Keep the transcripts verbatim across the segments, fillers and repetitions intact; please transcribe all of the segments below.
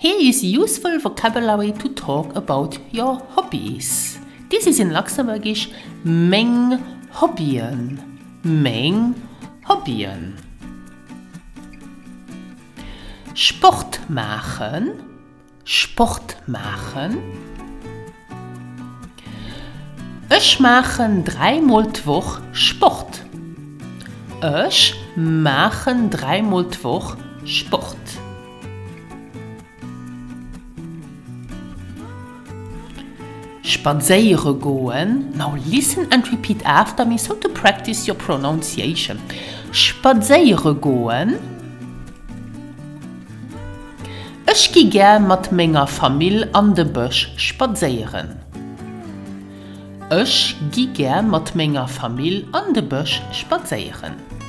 Here is useful vocabulary to talk about your hobbies. This is in Luxembourgisch Meng Hobbyen. Meng Hobbyen. Sport machen. Sport machen. Ich mache dreimal die Woche Sport. Ich mache dreimal die Woche Sport. Spazieren gehen. Now listen and repeat after me so to practice your pronunciation. Spazieren gehen. Ich gehe gern mit meiner Familie an den Busch spazieren. Ich gehe gern mit meiner Familie an den Busch spazieren.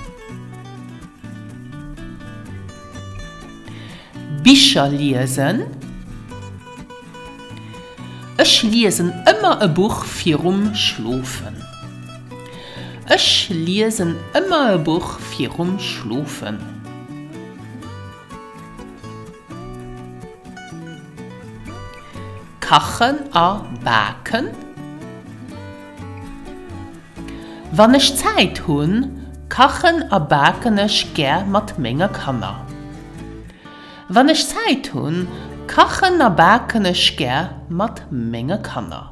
Bücher lesen. Ich lese immer ein Buch vorm Schlafen. Ich lese immer ein Buch vorm Schlafen. Kochen und backen. Wenn ich Zeit habe, kochen und backen ich gern mit meinen Kindern. Wenn ich Zeit habe, kochen und backen ich gern mit meinen Kindern.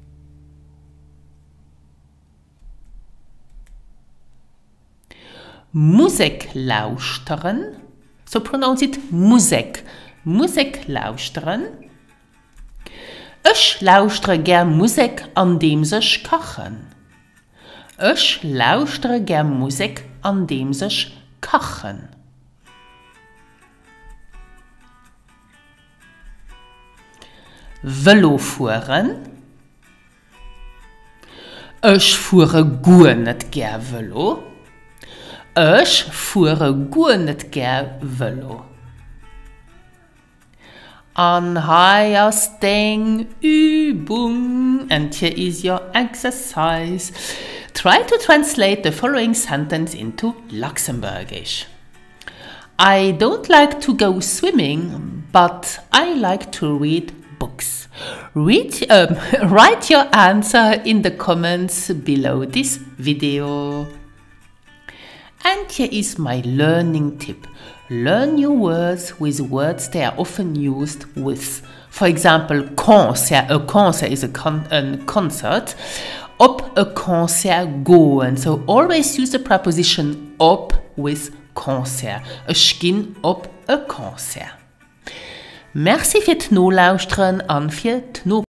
Musik lauschen. So pronounce it Musik. Musik lauschen. Ich lausche gern Musik, an dem sich kochen. Ich lausche gern Musik, an dem sich kochen. Velo fahren. Ich fahre gut nicht gern Velo. Ich fahre gut nicht gern Velo. An hier ist die Übung. And here is your exercise. Try to translate the following sentence into Luxembourgish. I don't like to go swimming, but I like to read books. Read, um, write your answer in the comments below this video. And here is my learning tip. Learn new words with words they are often used with. For example, concert. A concert is a, con a concert. Op a concert gehen. So always use the preposition op with concert. Ich gehe op a concert. Merci für die Nachlauschtern und für die